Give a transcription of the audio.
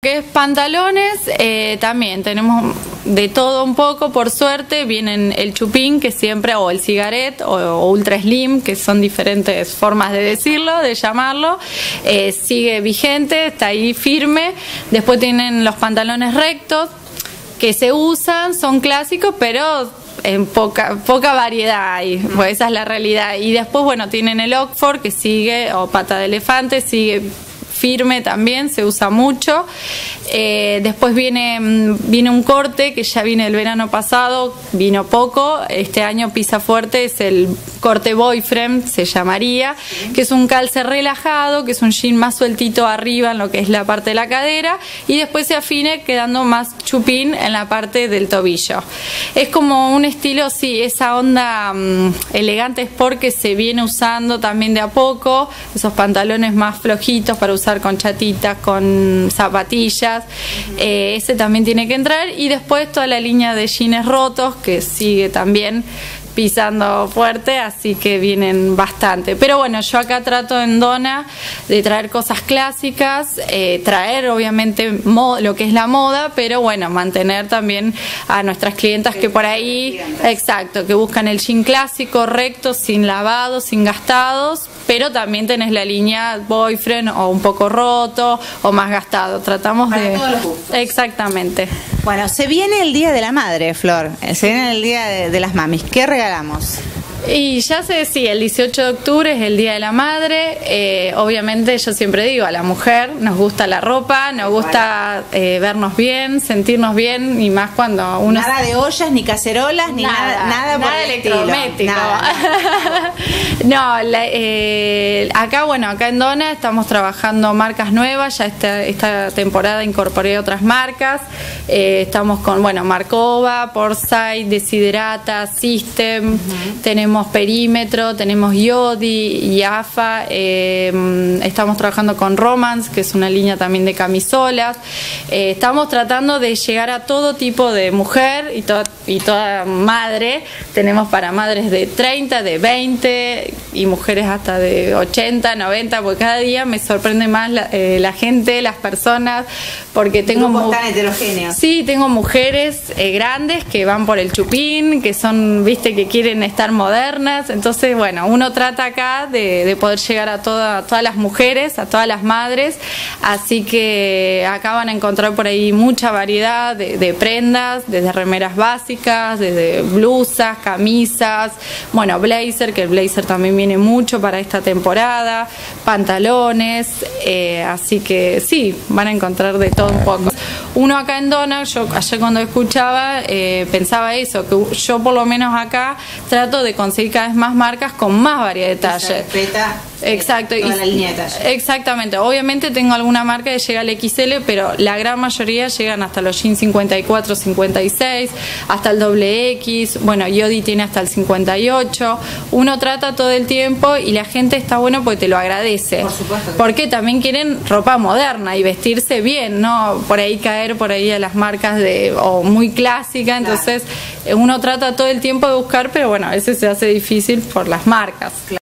que es pantalones, también tenemos de todo un poco, por suerte. Vienen el chupín, que siempre, o el cigarette, o ultra slim, que son diferentes formas de decirlo, de llamarlo. Sigue vigente, está ahí firme. Después tienen los pantalones rectos, que se usan, son clásicos, pero en poca variedad hay, pues esa es la realidad. Y después, bueno, tienen el Oxford, que sigue, o pata de elefante, sigue firme también, se usa mucho. Después viene un corte que ya viene el verano pasado, vino poco, este año pisa fuerte, es el corte boyfriend, se llamaría, que es un calce relajado, que es un jean más sueltito arriba en lo que es la parte de la cadera, y después se afine quedando más chupín en la parte del tobillo. Es como un estilo, sí, esa onda elegante sport que se viene usando también de a poco, esos pantalones más flojitos para usar con chatitas, con zapatillas. Ese también tiene que entrar, y después toda la línea de jeans rotos, que sigue también pisando fuerte, así que vienen bastante. Pero bueno, yo acá trato en Dona de traer cosas clásicas, traer obviamente lo que es la moda, pero bueno, mantener también a nuestras clientas que por ahí, exacto, que buscan el jean clásico, recto, sin lavado, sin gastados, pero también tenés la línea boyfriend o un poco roto o más gastado. Tratamos para de... todos los gustos. Exactamente. Bueno, se viene el Día de la Madre, Flor. Se viene el Día de las Mamis. ¿Qué regalamos? Y ya sé, sí, el 18 de octubre es el Día de la Madre. Obviamente yo siempre digo, a la mujer nos gusta la ropa, nos gusta vernos bien, sentirnos bien, y más cuando uno... Nada de ollas, ni cacerolas, ni nada por el electrodoméstico. Nada. No, acá, bueno, acá en Dona estamos trabajando marcas nuevas, ya esta temporada incorporé otras marcas. Estamos con, bueno, Marcova, Portside, Desiderata, System, tenemos Perímetro, tenemos Yodi y AFA, estamos trabajando con Romance, que es una línea también de camisolas. Estamos tratando de llegar a todo tipo de mujer y toda madre. Tenemos para madres de 30, de 20 y mujeres hasta de 80, 90, porque cada día me sorprende más la gente, las personas, porque tengo... Grupos tan heterogéneos. Sí, tengo mujeres grandes que van por el chupín, que son, viste, que quieren estar modernas. Entonces, bueno, uno trata acá de poder llegar a todas las mujeres, a todas las madres. Así que acá van a encontrar por ahí mucha variedad de prendas, desde remeras básicas, desde blusas, camisas, bueno, blazer, que el blazer también viene mucho para esta temporada, pantalones, así que sí, van a encontrar de todo un poco. Uno acá en Dona, yo ayer cuando escuchaba pensaba eso, que yo por lo menos acá trato de conseguir cada vez más marcas con más variedad de talles. Exacto. Toda la línea de talles. Exactamente. Obviamente tengo alguna marca que llega al XL, pero la gran mayoría llegan hasta los jeans 54, 56, hasta el XX. Bueno, Yodi tiene hasta el 58. Uno trata todo el tiempo y la gente está bueno porque te lo agradece. Por supuesto. Porque también quieren ropa moderna y vestirse bien, no por ahí caer por ahí a las marcas o muy clásica. Entonces uno trata todo el tiempo de buscar, pero bueno, a veces se hace difícil por las marcas.